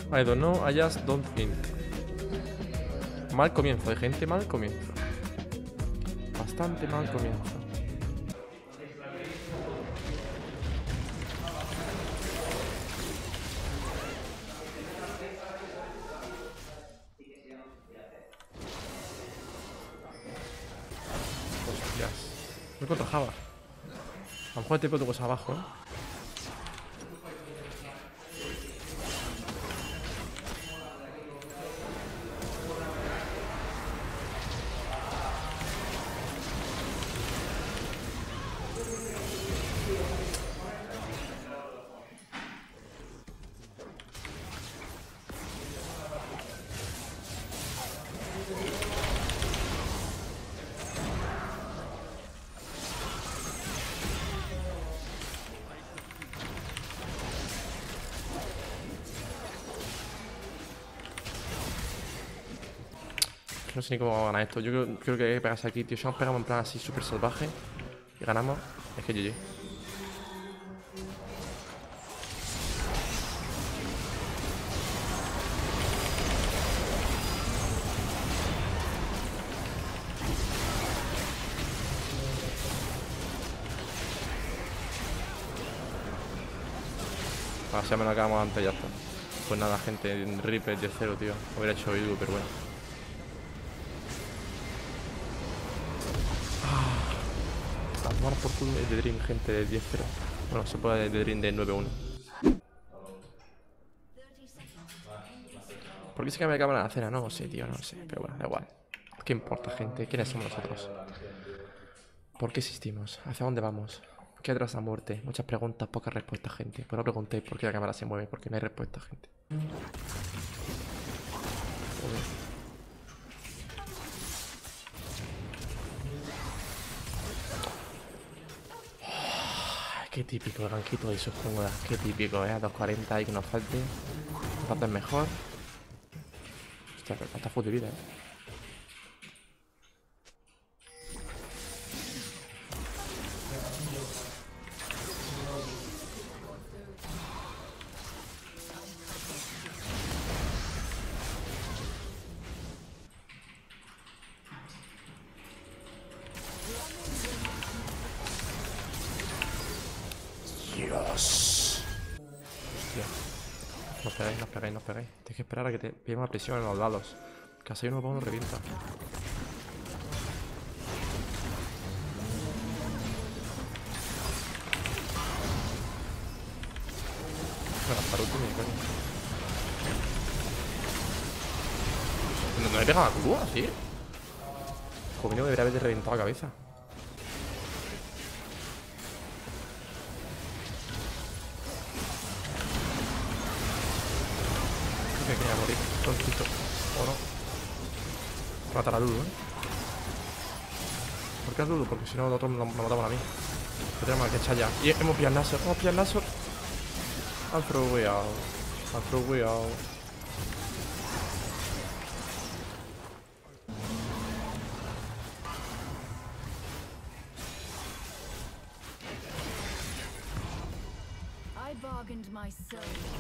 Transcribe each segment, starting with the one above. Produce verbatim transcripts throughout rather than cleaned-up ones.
I don't know, I just don't think. Mal comienzo, de gente, mal comienzo. Bastante mal comienzo. Hostias. No contra Java. A lo mejor te puedo cosas abajo, ¿eh? No sé ni cómo va a ganar esto. Yo creo, creo que hay que pegarse aquí, tío. Si nos pegamos en plan así súper salvaje y ganamos, es que G G. Ah, si ya me lo acabamos antes, ya está. Pues nada, gente, en Reaper de cero, tío. Hubiera hecho Idu, pero bueno. A tomar por culo el de Dream, gente, de diez cero. Bueno, se puede de Dream de nueve uno. ¿Por qué se cambia de cámara en la cena? No sé, tío, no sé. Pero bueno, da igual. ¿Qué importa, gente? ¿Quiénes somos nosotros? ¿Por qué existimos? ¿Hacia dónde vamos? ¿Qué hay tras la muerte? Muchas preguntas, pocas respuestas, gente. Pero no preguntéis por qué la cámara se mueve, porque no hay respuesta, gente. Joder. Qué típico el ganquito de sus junglas. Qué típico, ¿eh? A dos cuarenta y que nos falte. Entonces mejor. Hostia, pero cuánta full de vida, ¿eh? Dios. Hostia. No os pegáis, no os pegáis, no os pegáis. Tienes que esperar a que te pille una presión en los lados. Casi uno para uno revienta. Bueno, para último, coño. ¿No, no le he pegado a la Q así? Como mínimo debería haberle reventado la cabeza. Creo que quería morir prontito. O no. Matar a Lulu, ¿eh? ¿Por qué a Lulu? Porque si no, nosotros nos matamos a mí. Que tenemos que echar ya. Y hemos pillado el Nashor. Hemos pillado el Nashor. I'll throw away out. I'll throw away out. I bargained my soul.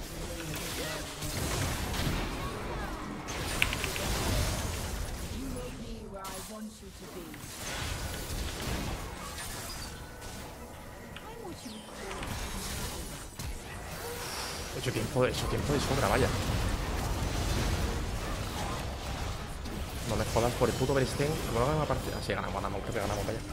You will be where I want you to be. I'm what you call. He hecho tiempo, he hecho tiempo de sobra, vaya. No me jodas por el puto Berstein. ¿Cómo no ganamos la partida? Sí, ganamos, ganamos, creo que ganamos, vaya.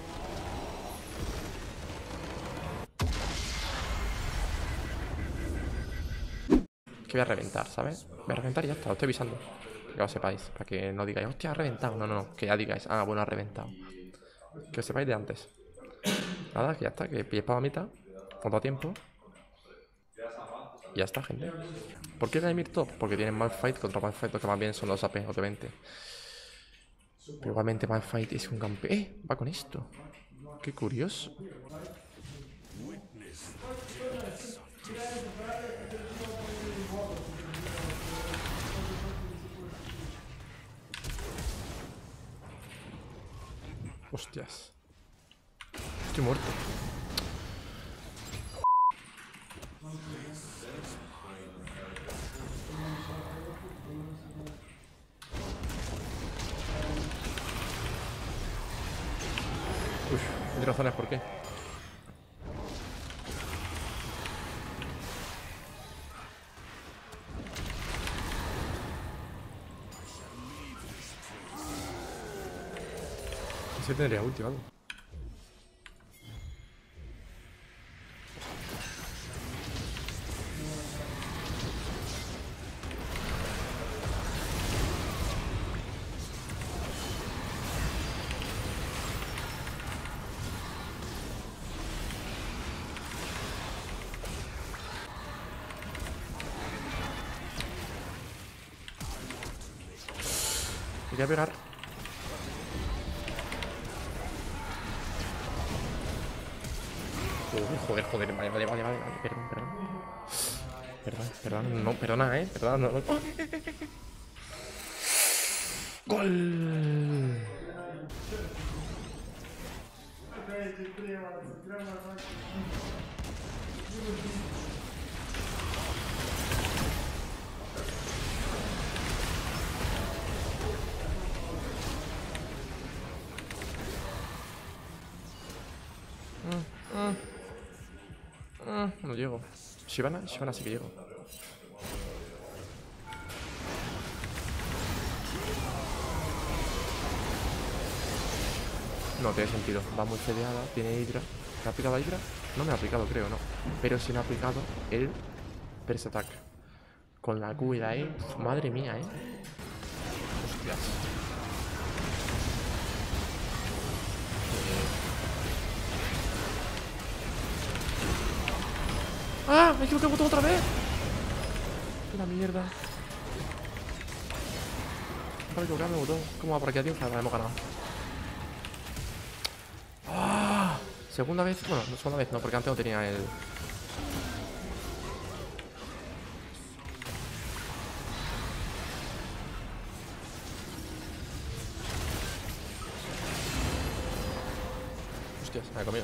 Que voy a reventar, ¿sabes? Voy a reventar y ya está, lo estoy avisando. Que lo sepáis, para que no digáis, hostia, ha reventado. No, no, no, que ya digáis, ah, bueno, ha reventado. Que os sepáis de antes. Nada, que ya está, que pilléis para la mitad. Falta tiempo. Y ya está, gente. ¿Por qué Vladimir top? Porque tienen Malphite contra Malphite, que más bien son los A P, obviamente. Pero igualmente Malphite es un campeón. ¡Eh! Va con esto. Qué curioso. Hostias. Estoy muerto. tiro zonas, ¿por qué? Ese tendría ulti o algo. Voy a pegar. Uy, joder, joder, vale, vale, vale, vale, perdón, perdón. Perdón, perdón, no, perdona, eh, perdón, no, no. ¡Gol! Mm, mm. Mm, no llego. Shyvana, Shyvana sí que llego. No tiene sentido. Va muy fedeada, tiene Hydra. ¿Me ha aplicado a Hydra? No me ha aplicado, creo, no. Pero sí me ha aplicado el Burst Attack. Con la Q y la E. Madre mía, eh. Hostias. ¡Ah! ¡Me he equivocado el botón otra vez! ¡Qué la mierda! Para equivocarme el botón. ¿Cómo va por aquí a tiempo? Hemos ganado. ¡Ah! Segunda vez. Bueno, no segunda vez, no, porque antes no tenía el. Hostias, me he comido.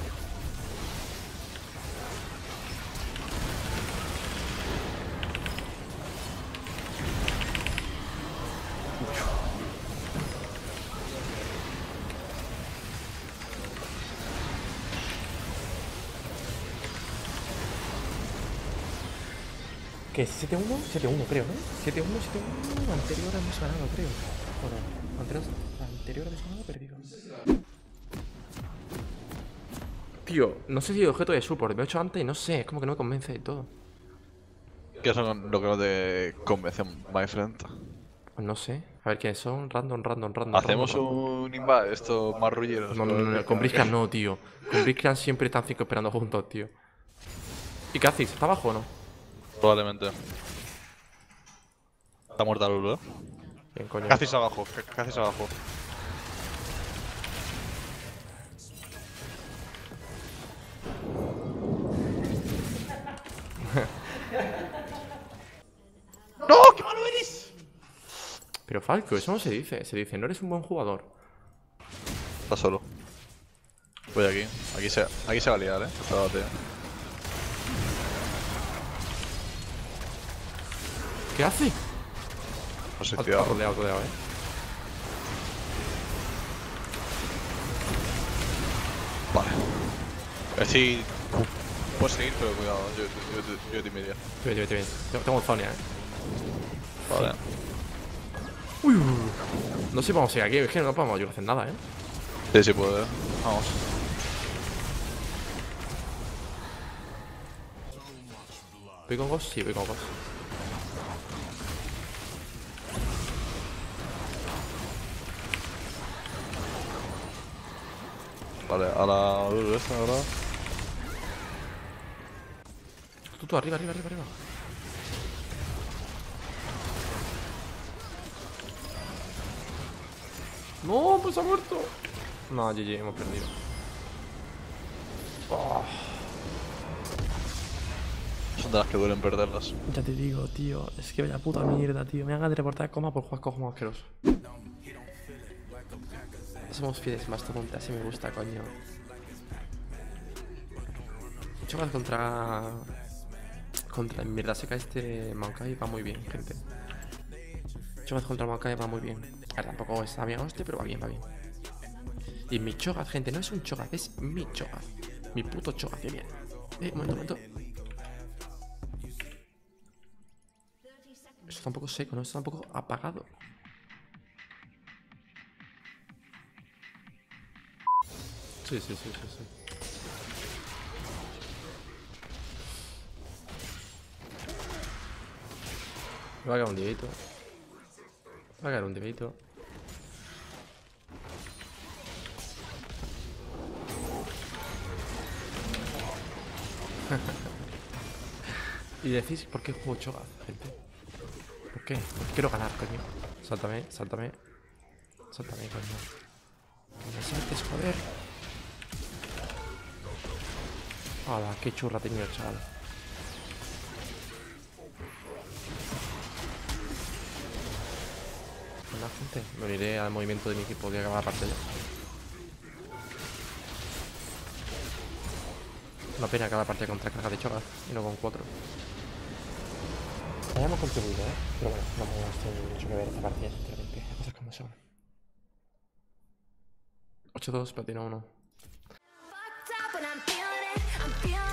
¿Qué? ¿siete uno? siete uno creo, ¿no? siete uno, siete uno. Anterior hemos ganado, creo. Bueno, anterior, anterior hemos ganado, perdido. Tío, no sé si el objeto de support. Me lo he hecho antes y no sé. Es como que no me convence de todo. ¿Qué es lo que no te convence, my friend? Pues no sé. A ver quiénes son. Random, random, random. Hacemos random, random. un invade, esto más rulleros. No, no, no, no, con Blitzcrank no, tío. Con Blitzcrank siempre están cinco esperando juntos, tío. ¿Y qué hacéis? ¿Está abajo o no? Probablemente. Está muerta Lulu, ¿eh? Bien, coño. ¿Qué hacéis abajo? ¿Qué, qué hacéis abajo? ¡No! ¡Qué malo eres! Pero Falco, eso no se dice. Se dice, no eres un buen jugador. Está solo. Voy aquí. Aquí se, aquí se va a liar, ¿eh? Se va a bater. ¿Qué hace? No sé, Ha cuidado. rodeado, rodeado, eh. Vale. A ver si puedes seguir, pero cuidado. Yo, yo, yo, yo te miraría. Vete, vete, vete. Tengo, tengo Zonia, eh. Vale. Uy, uy, uy. No sé si vamos a ir aquí. Es que no podemos ayudar a hacer nada, eh. Sí, sí puede. Vamos. ¿Voy con Ghost? Sí, voy con Ghost. Vale, a la Lulu esta, ¿verdad? Tú, tú, arriba, arriba, arriba, arriba. No, pues ha muerto. No, G G, hemos perdido. Oh, Son de las que duelen perderlas. ya te digo, tío. Es que vaya puta mierda, tío. Me hagan de reportar coma por jugar como asqueroso. Somos fieles, mastodonte, así me gusta, coño. Mucho más contra. Contra el mierda seca este Maokai va muy bien, gente. Mucho más contra Maokai va muy bien. A ver, tampoco está bien hostia, pero va bien, va bien. Y mi Cho'Gath, gente, no es un Cho'Gath, es mi Cho'Gath. Mi puto Cho'Gath, bien, bien. Eh, un momento, un momento. Esto está un poco seco, ¿no? Esto está un poco apagado. Sí, sí, sí, sí, sí. Me va a caer un divito. Me va a caer un divito. Y decís, ¿por qué juego Cho'Gath, gente? ¿Por qué? Porque quiero ganar, coño. Sáltame, sáltame. Sáltame, coño. Que me saltes, joder. Hola, qué churra ha tenido el chaval. Hola, gente. Me uniré al movimiento de mi equipo que acaba la partida. Una pena cada partida contra carga de Cho'Gath y no con cuatro. Hayamos contribuido, ¿eh? Pero bueno, no hemos tenido mucho que ver esta partida, sinceramente. Las cosas como son. ocho dos, platino uno. Fucked up and I'm feeling it, I'm feeling